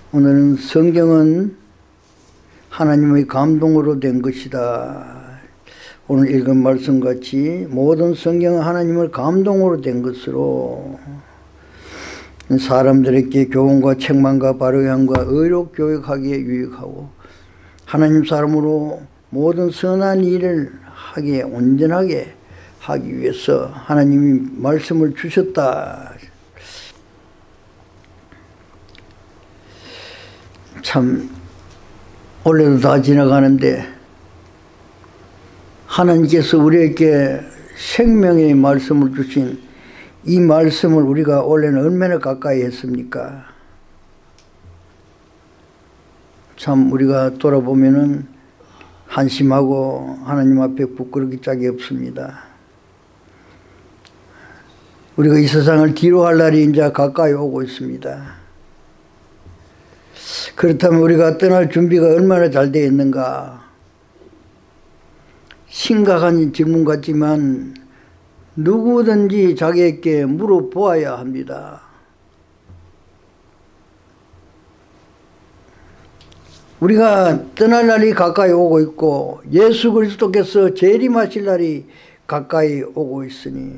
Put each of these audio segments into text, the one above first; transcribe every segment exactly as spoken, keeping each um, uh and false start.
오늘은 성경은 하나님의 감동으로 된 것이다. 오늘 읽은 말씀같이 모든 성경은 하나님의 감동으로 된 것으로 사람들에게 교훈과 책망과 바르게 의로 교육하기에 유익하고 하나님 사람으로 모든 선한 일을 하기에 온전하게 하기 위해서 하나님이 말씀을 주셨다. 참 올해도 다 지나가는데 하나님께서 우리에게 생명의 말씀을 주신 이 말씀을 우리가 올해는 얼마나 가까이 했습니까? 참 우리가 돌아보면은 한심하고 하나님 앞에 부끄럽기 짝이 없습니다. 우리가 이 세상을 뒤로 할 날이 이제 가까이 오고 있습니다. 그렇다면 우리가 떠날 준비가 얼마나 잘 되어 있는가? 심각한 질문 같지만 누구든지 자기에게 물어보아야 합니다. 우리가 떠날 날이 가까이 오고 있고 예수 그리스도께서 재림하실 날이 가까이 오고 있으니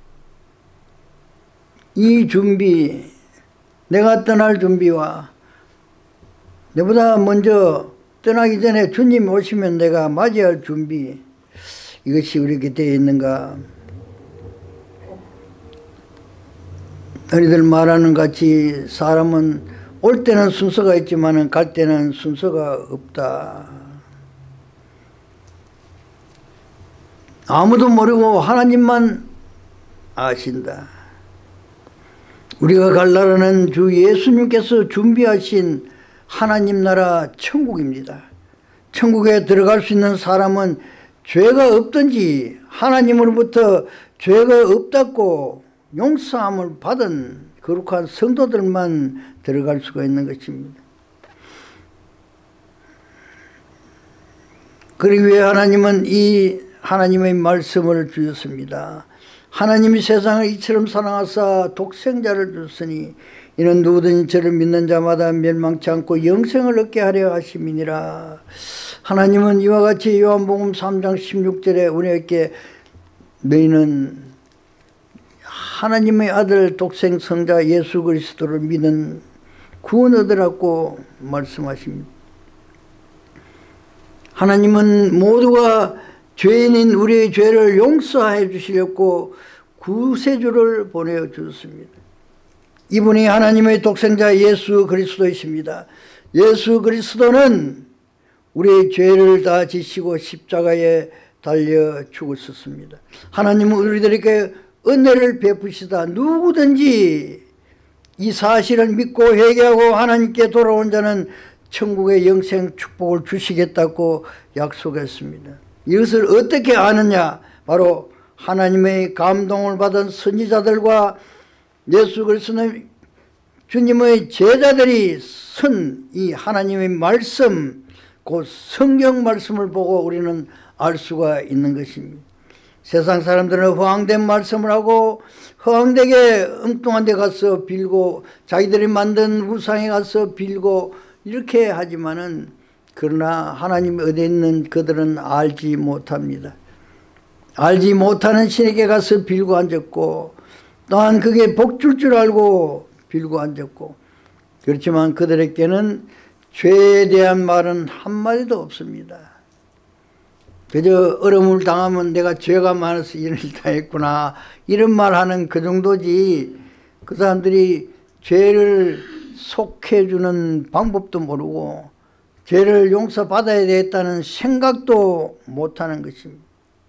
이 준비, 내가 떠날 준비와 내보다 먼저 떠나기 전에 주님 오시면 내가 맞이할 준비, 이것이 우리에게 되어 있는가? 너희들 말하는 같이 사람은 올 때는 순서가 있지만 갈 때는 순서가 없다. 아무도 모르고 하나님만 아신다. 우리가 갈 나라는 주 예수님께서 준비하신 하나님 나라 천국입니다. 천국에 들어갈 수 있는 사람은 죄가 없든지 하나님으로부터 죄가 없다고 용서함을 받은 거룩한 성도들만 들어갈 수가 있는 것입니다. 그러기 위해 하나님은 이 하나님의 말씀을 주셨습니다. 하나님이 세상을 이처럼 사랑하사 독생자를 줬으니 이는 누구든지 저를 믿는 자마다 멸망치 않고 영생을 얻게 하려 하심이니라. 하나님은 이와 같이 요한복음 삼 장 십육 절에 우리에게 너희는 하나님의 아들 독생 성자 예수 그리스도를 믿는 구원 얻으라고 말씀하십니다. 하나님은 모두가 죄인인 우리의 죄를 용서해 주시려고 구세주를 보내주셨습니다. 이분이 하나님의 독생자 예수 그리스도이십니다. 예수 그리스도는 우리의 죄를 다 지시고 십자가에 달려 죽으셨습니다. 하나님은 우리들에게 은혜를 베푸시다 누구든지 이 사실을 믿고 회개하고 하나님께 돌아온 자는 천국의 영생 축복을 주시겠다고 약속했습니다. 이것을 어떻게 아느냐? 바로 하나님의 감동을 받은 선지자들과 예수 그리스도의 주님의 제자들이 선 이 하나님의 말씀, 그 성경 말씀을 보고 우리는 알 수가 있는 것입니다. 세상 사람들은 허황된 말씀을 하고 허황되게 엉뚱한 데 가서 빌고 자기들이 만든 우상에 가서 빌고 이렇게 하지만은 그러나 하나님이 어디 있는 그들은 알지 못합니다. 알지 못하는 신에게 가서 빌고 앉았고 또한 그게 복줄 줄 알고 빌고 앉았고 그렇지만 그들에게는 죄에 대한 말은 한마디도 없습니다. 그저 어려움을 당하면 내가 죄가 많아서 이런 일 당했구나 이런 말 하는 그 정도지 그 사람들이 죄를 속해주는 방법도 모르고 죄를 용서받아야 되겠다는 생각도 못하는 것입니다.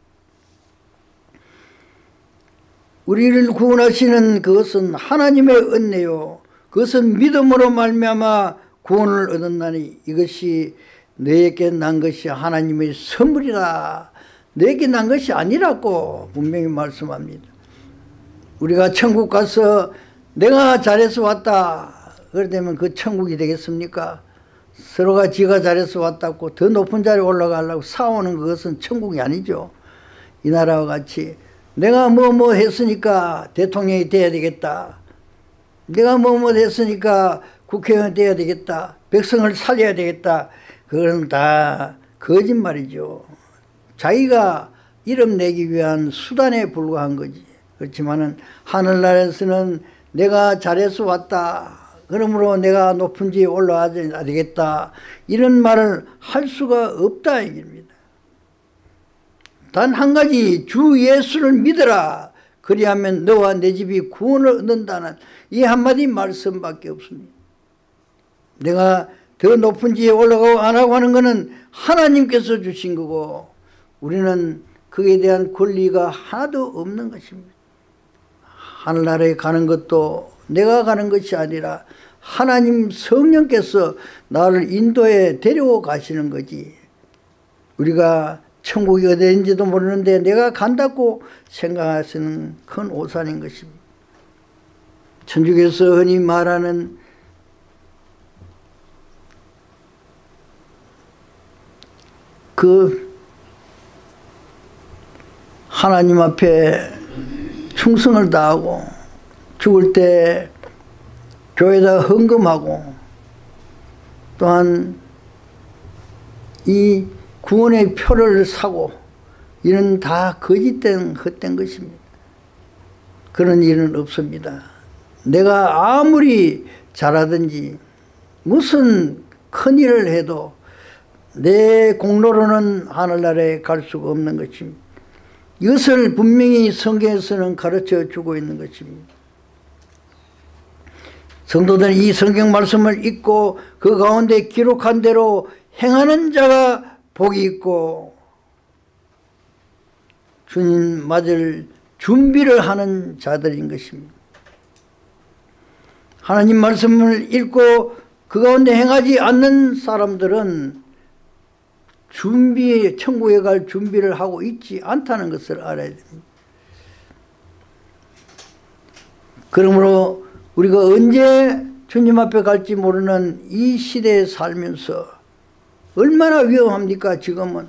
우리를 구원하시는 그것은 하나님의 은혜요 그것은 믿음으로 말미암아 구원을 얻었나니 이것이 너에게 난 것이 하나님의 선물이라. 너에게 난 것이 아니라고 분명히 말씀합니다. 우리가 천국 가서 내가 잘해서 왔다 그러면 그 천국이 되겠습니까? 서로가 지가 잘해서 왔다고 더 높은 자리에 올라가려고 싸우는 그것은 천국이 아니죠. 이 나라와 같이 내가 뭐 뭐 했으니까 대통령이 돼야 되겠다. 내가 뭐 뭐 했으니까 국회의원 돼야 되겠다, 백성을 살려야 되겠다, 그건 다 거짓말이죠. 자기가 이름 내기 위한 수단에 불과한 거지. 그렇지만은 하늘나라에서는 내가 잘해서 왔다, 그러므로 내가 높은 지에 올라가야 되겠다, 이런 말을 할 수가 없다 얘기입니다. 단 한 가지, 주 예수를 믿어라, 그리하면 너와 내 집이 구원을 얻는다는 이 한마디 말씀밖에 없습니다. 내가 더 높은 지에 올라가고 안 하고 하는 것은 하나님께서 주신 거고, 우리는 그에 대한 권리가 하나도 없는 것입니다. 하늘나라에 가는 것도 내가 가는 것이 아니라 하나님 성령께서 나를 인도에 데리고 가시는 거지. 우리가 천국이 어디인지도 모르는데 내가 간다고 생각하시는 큰 오산인 것입니다. 천주교에서 흔히 말하는 그 하나님 앞에 충성을 다하고 죽을 때 교회에다 헌금하고, 또한 이 구원의 표를 사고, 이는 다 거짓된 헛된 것입니다. 그런 일은 없습니다. 내가 아무리 잘하든지 무슨 큰 일을 해도 내 공로로는 하늘나라에 갈 수가 없는 것입니다. 이것을 분명히 성경에서는 가르쳐 주고 있는 것입니다. 성도들은 이 성경 말씀을 읽고 그 가운데 기록한 대로 행하는 자가 복이 있고 주님 맞을 준비를 하는 자들인 것입니다. 하나님 말씀을 읽고 그 가운데 행하지 않는 사람들은 준비, 천국에 갈 준비를 하고 있지 않다는 것을 알아야 됩니다. 그러므로 우리가 언제 주님 앞에 갈지 모르는 이 시대에 살면서 얼마나 위험합니까? 지금은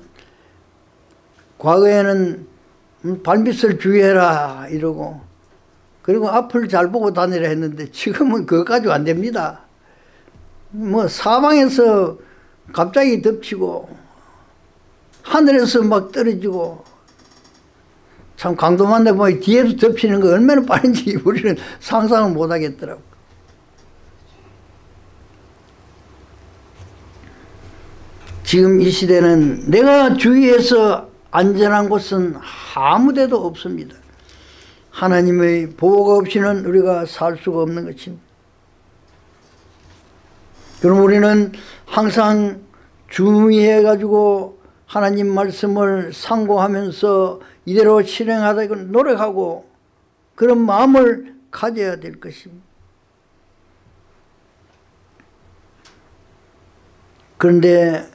과거에는 발밑을 주의해라 이러고, 그리고 앞을 잘 보고 다니라 했는데 지금은 그거 가지고 안 됩니다. 뭐 사방에서 갑자기 덮치고 하늘에서 막 떨어지고, 참 강도만 내보면 뒤에서 덮치는 거 얼마나 빠른지 우리는 상상을 못 하겠더라고. 지금 이 시대는 내가 주위에서 안전한 곳은 아무 데도 없습니다. 하나님의 보호가 없이는 우리가 살 수가 없는 것입니다. 그럼 우리는 항상 주의해 가지고 하나님 말씀을 상고하면서 이대로 실행하다 노력하고 그런 마음을 가져야 될 것입니다. 그런데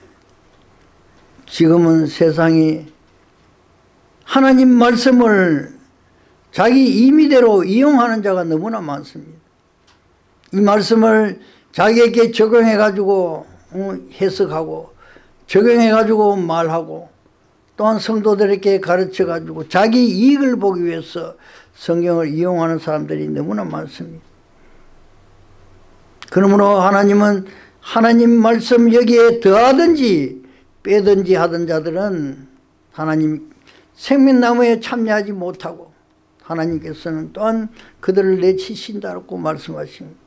지금은 세상이 하나님 말씀을 자기 임의대로 이용하는 자가 너무나 많습니다. 이 말씀을 자기에게 적용해 가지고 해석하고 적용해 가지고 말하고, 또한 성도들에게 가르쳐 가지고 자기 이익을 보기 위해서 성경을 이용하는 사람들이 너무나 많습니다. 그러므로 하나님은 하나님 말씀 여기에 더하든지 빼든지 하던 자들은 하나님 생명나무에 참여하지 못하고 하나님께서는 또한 그들을 내치신다고 말씀하십니다.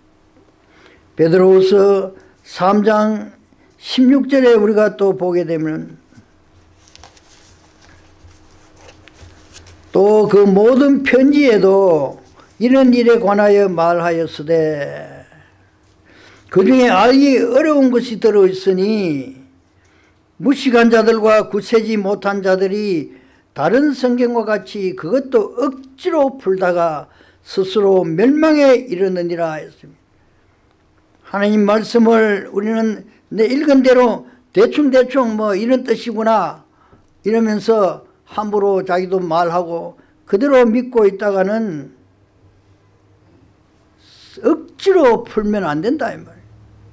베드로후서 삼 장 십육 절에 우리가 또 보게 되면 또 그 모든 편지에도 이런 일에 관하여 말하였으되 그 중에 알기 어려운 것이 들어있으니 무식한 자들과 굳세지 못한 자들이 다른 성경과 같이 그것도 억지로 풀다가 스스로 멸망에 이르느니라 했습니다. 하나님 말씀을 우리는 내 읽은 대로 대충대충 뭐 이런 뜻이구나 이러면서 함부로 자기도 말하고 그대로 믿고 있다가는 억지로 풀면 안 된다 이 말이에요.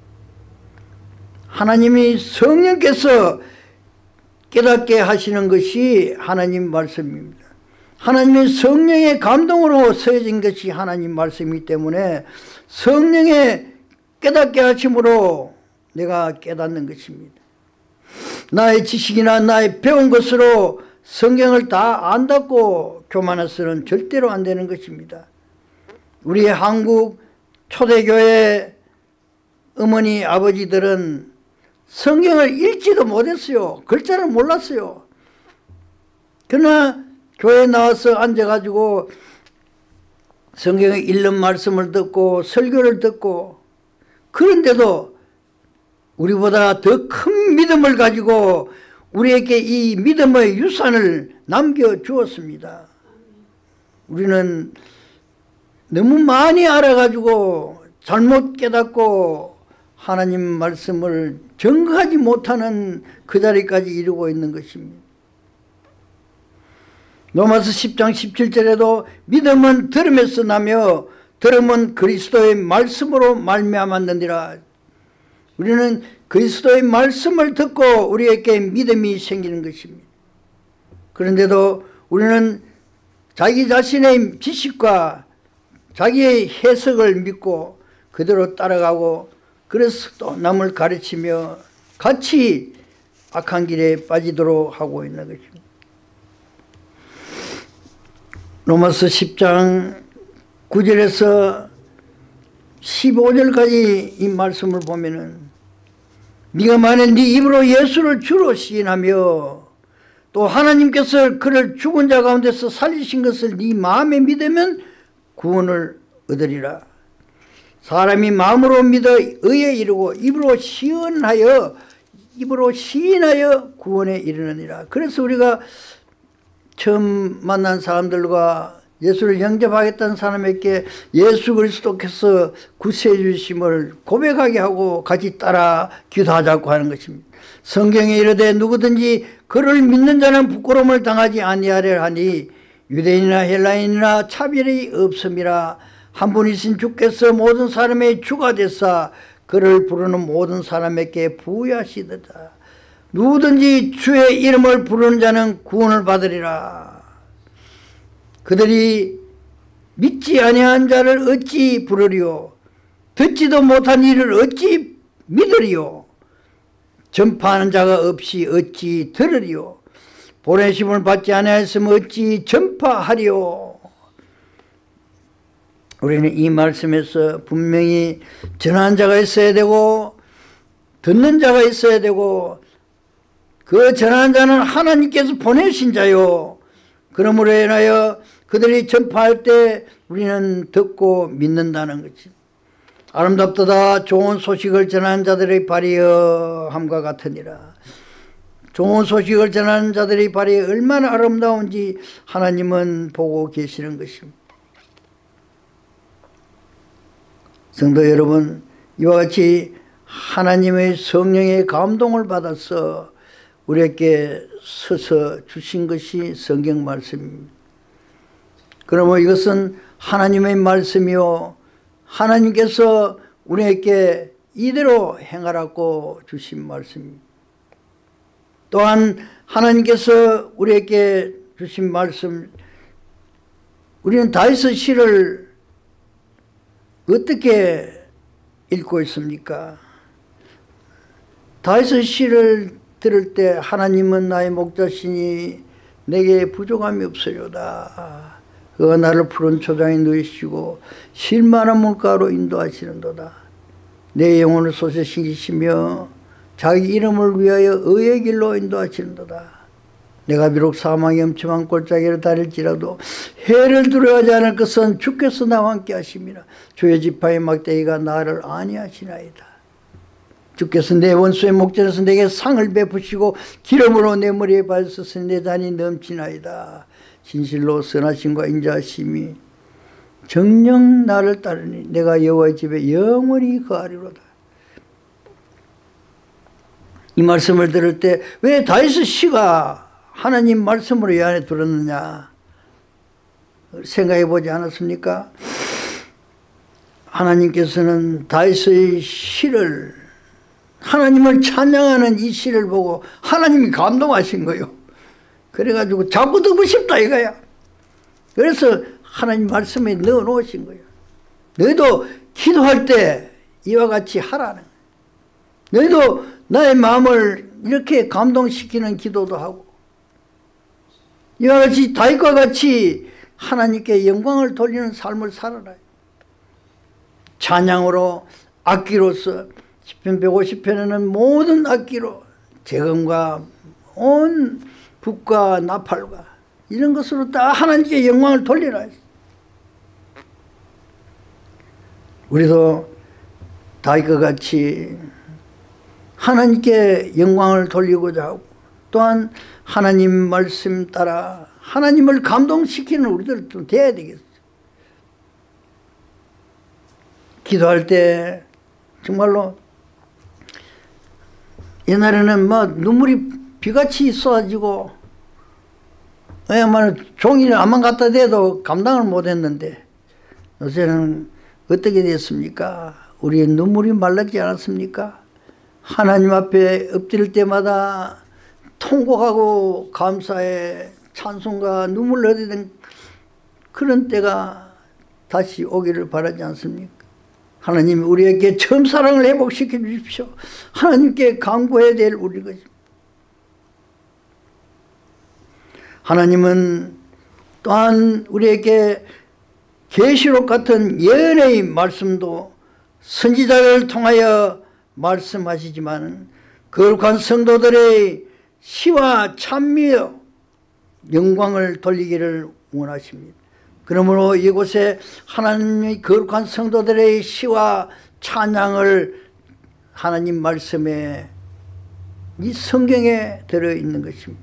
하나님이 성령께서 깨닫게 하시는 것이 하나님 말씀입니다. 하나님의 성령의 감동으로 서해진 것이 하나님 말씀이기 때문에 성령의 깨닫게 하심으로 내가 깨닫는 것입니다. 나의 지식이나 나의 배운 것으로 성경을 다 안다고 교만해서는 절대로 안 되는 것입니다. 우리 한국 초대교회 어머니 아버지들은 성경을 읽지도 못했어요. 글자를 몰랐어요. 그러나 교회에 나와서 앉아가지고 성경에 읽는 말씀을 듣고 설교를 듣고, 그런데도 우리보다 더 큰 믿음을 가지고 우리에게 이 믿음의 유산을 남겨주었습니다. 우리는 너무 많이 알아가지고 잘못 깨닫고 하나님 말씀을 정거하지 못하는 그 자리까지 이르고 있는 것입니다. 로마서 십 장 십칠 절에도 믿음은 들음에서 나며 들음은 그리스도의 말씀으로 말미암았느니라. 우리는 그리스도의 말씀을 듣고 우리에게 믿음이 생기는 것입니다. 그런데도 우리는 자기 자신의 지식과 자기의 해석을 믿고 그대로 따라가고, 그래서 또 남을 가르치며 같이 악한 길에 빠지도록 하고 있는 것입니다. 로마서 십 장 구 절에서 십오 절까지 이 말씀을 보면은, 네가 만일 네 입으로 예수를 주로 시인하며 또 하나님께서 그를 죽은 자 가운데서 살리신 것을 네 마음에 믿으면 구원을 얻으리라. 사람이 마음으로 믿어 의에 이르고 입으로 시인하여 입으로 시인하여 구원에 이르느니라. 그래서 우리가 처음 만난 사람들과 예수를 영접하겠다는 사람에게 예수 그리스도께서 구세해 주심을 고백하게 하고 같이 따라 기도하자고 하는 것입니다. 성경에 이르되 누구든지 그를 믿는 자는 부끄러움을 당하지 아니하려 하니 유대인이나 헬라인이나 차별이 없음이라. 한 분이신 주께서 모든 사람의 주가 되사 그를 부르는 모든 사람에게 부여하시도다. 누구든지 주의 이름을 부르는 자는 구원을 받으리라. 그들이 믿지 아니한 자를 어찌 부르리요? 듣지도 못한 이를 어찌 믿으리요? 전파하는 자가 없이 어찌 들으리요? 보내심을 받지 아니하였으면 어찌 전파하리요? 우리는 이 말씀에서 분명히 전하는 자가 있어야 되고 듣는 자가 있어야 되고, 그 전하는 자는 하나님께서 보내신 자요. 그러므로 인하여 그들이 전파할 때 우리는 듣고 믿는다는 거지. 아름답도다 좋은 소식을 전하는 자들의 발이함과 같으니라. 좋은 소식을 전하는 자들의 발이 얼마나 아름다운지 하나님은 보고 계시는 것입니다. 성도 여러분, 이와 같이 하나님의 성령의 감동을 받아서 우리에게 서서 주신 것이 성경 말씀입니다. 그러면 이것은 하나님의 말씀이요, 하나님께서 우리에게 이대로 행하라고 주신 말씀입니다. 또한 하나님께서 우리에게 주신 말씀, 우리는 다윗의 시를 어떻게 읽고 있습니까? 다윗의 시를 들을 때 하나님은 나의 목자시니 내게 부족함이 없으려다. 그가 나를 푸른 초장에 누이시고 실만한 물가로 인도하시는도다. 내 영혼을 솟아 신기시며 자기 이름을 위하여 의의 길로 인도하시는도다. 내가 비록 사망의 엄침한 골짜기를 다닐지라도 해를 두려워하지 않을 것은 주께서 나와 함께 하심이라. 주의 지팡이 막대기가 나를 안위하시나이다. 주께서 내 원수의 목전에서 내게 상을 베푸시고 기름으로 내 머리에 발소서 내 잔이 넘치나이다. 진실로 선하심과 인자하심이 정녕 나를 따르니 내가 여호와의 집에 영원히 거하리로다. 이 말씀을 들을 때 왜 다윗의 시가 하나님 말씀으로 이 안에 들었느냐 생각해 보지 않았습니까? 하나님께서는 다윗의 시를, 하나님을 찬양하는 이 시를 보고 하나님이 감동하신 거예요. 그래가지고 자꾸 듣고 싶다 이거야. 그래서 하나님 말씀에 넣어 놓으신 거예요. 너희도 기도할 때 이와 같이 하라는 거예요. 너희도 나의 마음을 이렇게 감동시키는 기도도 하고 이와 같이 다윗과 같이 하나님께 영광을 돌리는 삶을 살아라. 찬양으로 악기로서 시편 백오십 편에는 모든 악기로 재금과 온 북과 나팔과 이런 것으로 다 하나님께 영광을 돌리라. 우리도 다윗과 같이 하나님께 영광을 돌리고자 하고 또한 하나님 말씀 따라 하나님을 감동시키는 우리들도 돼야 되겠어요. 기도할 때 정말로 옛날에는 뭐 눈물이 비같이 쏟아지고 왜냐면 종이를 암만 갖다 대도 감당을 못했는데 요새는 어떻게 됐습니까? 우리의 눈물이 말랐지 않았습니까? 하나님 앞에 엎드릴 때마다 통곡하고 감사에 찬송과 눈물 흘리는 그런 때가 다시 오기를 바라지 않습니까? 하나님 우리에게 처음 사랑을 회복시켜 주십시오. 하나님께 간구해야 될 우리 것입니다. 하나님은 또한 우리에게 계시록 같은 예언의 말씀도 선지자를 통하여 말씀하시지만 거룩한 성도들의 시와 찬미여 영광을 돌리기를 원하십니다. 그러므로 이곳에 하나님의 거룩한 성도들의 시와 찬양을 하나님 말씀에 이 성경에 들어있는 것입니다.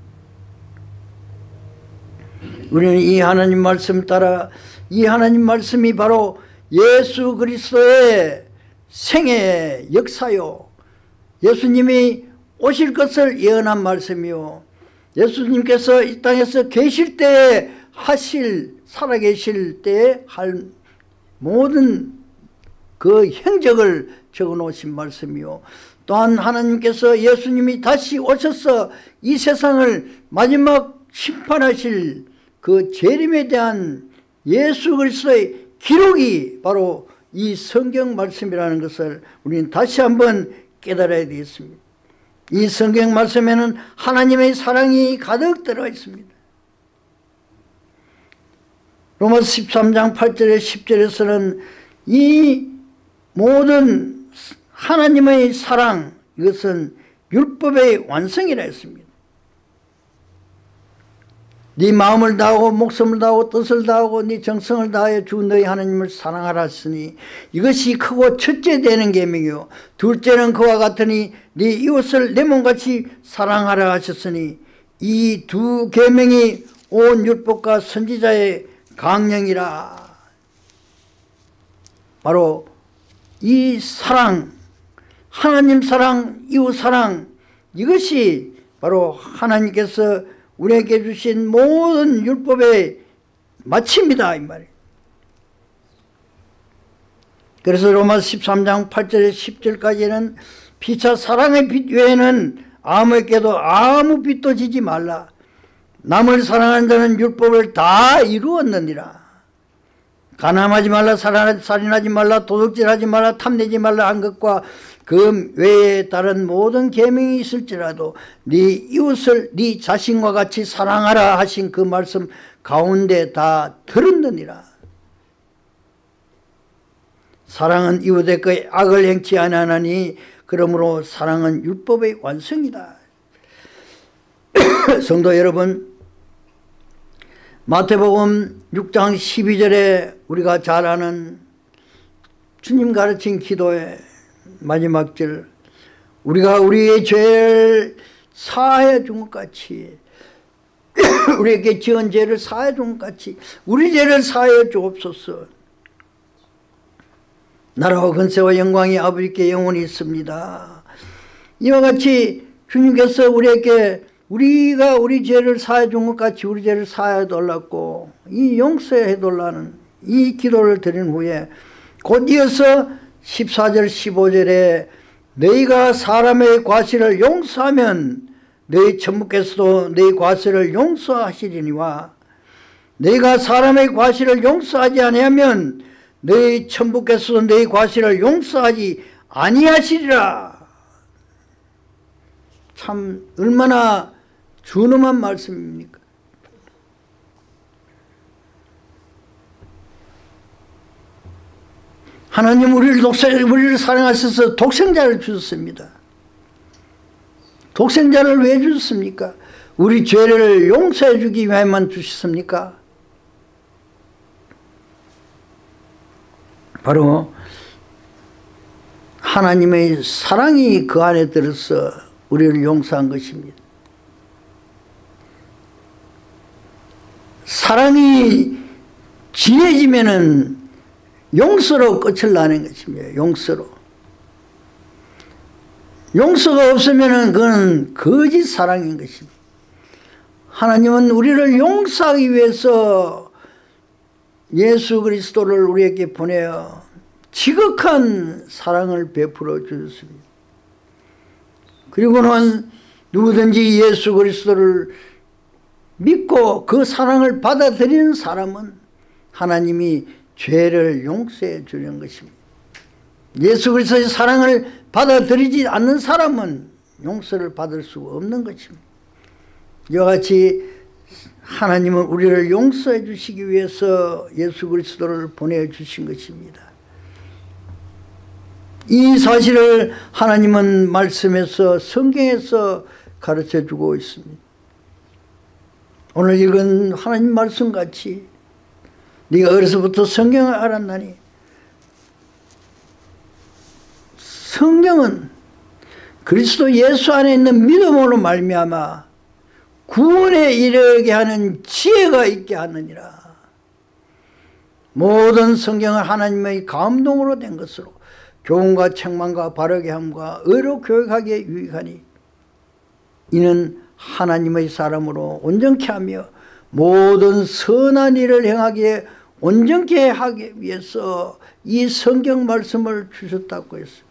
우리는 이 하나님 말씀 따라 이 하나님 말씀이 바로 예수 그리스도의 생애 역사요 예수님이 오실 것을 예언한 말씀이요 예수님께서 이 땅에서 계실 때에 하실 살아계실 때에 할 모든 그 행적을 적어놓으신 말씀이요 또한 하나님께서 예수님이 다시 오셔서 이 세상을 마지막 심판하실 그 재림에 대한 예수 그리스도의 기록이 바로 이 성경 말씀이라는 것을 우리는 다시 한번 깨달아야 되겠습니다. 이 성경 말씀에는 하나님의 사랑이 가득 들어 있습니다. 로마서 십삼 장 팔 절에 십 절에서는 이 모든 하나님의 사랑 이것은 율법의 완성이라 했습니다. 네 마음을 다하고 목숨을 다하고 뜻을 다하고 네 정성을 다하여 주 너희 하나님을 사랑하라 했으니 이것이 크고 첫째 되는 계명이요 둘째는 그와 같으니 네 이웃을 내 몸같이 사랑하라 하셨으니 이 두 계명이 온 율법과 선지자의 강령이라. 바로 이 사랑 하나님 사랑 이웃 사랑 이것이 바로 하나님께서 우리에게 주신 모든 율법의 마침이다 이 말이에요. 그래서 로마서 십삼 장 팔 절에 십 절까지는 피차 사랑의 빛 외에는 아무에게도 아무 빛도 지지 말라. 남을 사랑하는 자는 율법을 다 이루었느니라. 가늠하지 말라, 살인하지 말라, 도둑질하지 말라, 탐내지 말라 한 것과 그 외에 다른 모든 계명이 있을지라도 네 이웃을 네 자신과 같이 사랑하라 하신 그 말씀 가운데 다 들었느니라. 사랑은 이웃의 그 악을 행치 아니하나니 그러므로 사랑은 율법의 완성이다. 성도 여러분, 마태복음 육 장 십이 절에 우리가 잘 아는 주님 가르친 기도의 마지막 절, 우리가 우리의 죄를 사하여 준 것 같이 우리에게 지은 죄를 사하여 준 것 같이 우리 죄를 사하여 주옵소서. 나라와 권세와 영광이 아버지께 영원히 있습니다. 이와 같이 주님께서 우리에게 우리가 우리 죄를 사해 준 것 같이 우리 죄를 사해 달라고 이 용서해 달라는 이 기도를 드린 후에 곧 이어서 십사 절 십오 절에 너희가 사람의 과실을 용서하면 너희 천부께서도 너희 과실을 용서하시리니와 너희가 사람의 과실을 용서하지 아니하면 너희 천부께서 너희 과실을 용서하지 아니하시리라. 참 얼마나 준엄한 말씀입니까? 하나님 우리를 독생, 우리를 사랑하셔서 독생자를 주셨습니다. 독생자를 왜 주셨습니까? 우리 죄를 용서해 주기 위해만 주셨습니까? 바로 하나님의 사랑이 그 안에 들어서 우리를 용서한 것입니다. 사랑이 진해지면은 용서로 끝을 나는 것입니다. 용서로. 용서가 없으면은 그건 거짓 사랑인 것입니다. 하나님은 우리를 용서하기 위해서 예수 그리스도를 우리에게 보내어 지극한 사랑을 베풀어 주셨습니다. 그리고는 누구든지 예수 그리스도를 믿고 그 사랑을 받아들이는 사람은 하나님이 죄를 용서해 주는 것입니다. 예수 그리스도의 사랑을 받아들이지 않는 사람은 용서를 받을 수가 없는 것입니다. 이와 같이 하나님은 우리를 용서해 주시기 위해서 예수 그리스도를 보내주신 것입니다. 이 사실을 하나님은 말씀에서 성경에서 가르쳐주고 있습니다. 오늘 읽은 하나님 말씀같이 네가 어려서부터 성경을 알았나니, 성경은 그리스도 예수 안에 있는 믿음으로 말미암아 구원에 이르게 하는 지혜가 있게 하느니라. 모든 성경은 하나님의 감동으로 된 것으로 교훈과 책망과 바르게 함과 의로 교육하기에 유익하니 이는 하나님의 사람으로 온전케 하며 모든 선한 일을 행하기에 온전케 하기 위해서 이 성경 말씀을 주셨다고 했습니다.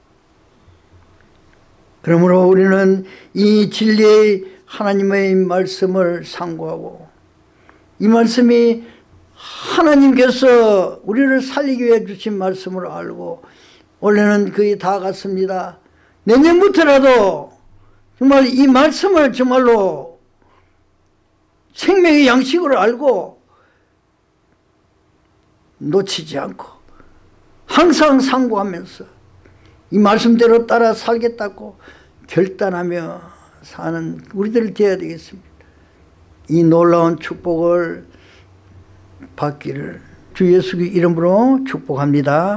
그러므로 우리는 이 진리의 하나님의 말씀을 상고하고 이 말씀이 하나님께서 우리를 살리기 위해 주신 말씀을 알고 원래는 거의 다 갔습니다. 내년부터라도 정말 이 말씀을 정말로 생명의 양식으로 알고 놓치지 않고 항상 상고하면서 이 말씀대로 따라 살겠다고 결단하며 사는 우리들 되어야 되겠습니다. 이 놀라운 축복을 받기를 주 예수 이름으로 축복합니다.